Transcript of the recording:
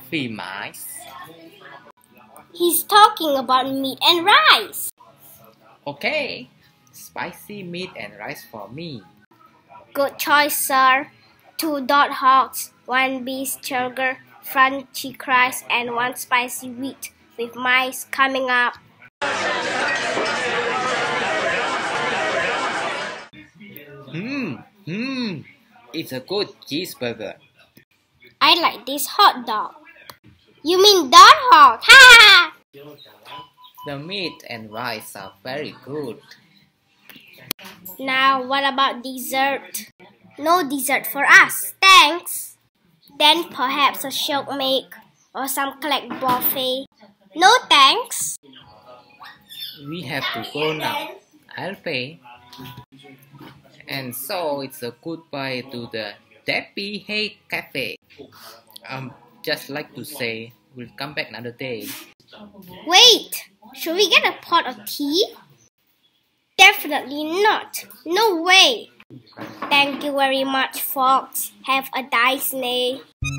coffee, mice. He's talking about meat and rice. Okay, spicy meat and rice for me. Good choice, sir. 2 dot hogs, 1 beef sugar, crunchy crust, and 1 spicy wheat with mice coming up. It's a good cheeseburger. I like this hot dog. You mean dot hog? Ha! The meat and rice are very good. Now, what about dessert? No dessert for us, thanks. Then perhaps a shake make or some cake buffet. No thanks. We have to go now. I'll pay. And so it's a goodbye to the Debbie Hay Cafe. Just like to say, we'll come back another day. Wait, should we get a pot of tea? Definitely not. No way. Thank you very much, folks. Have a nice day.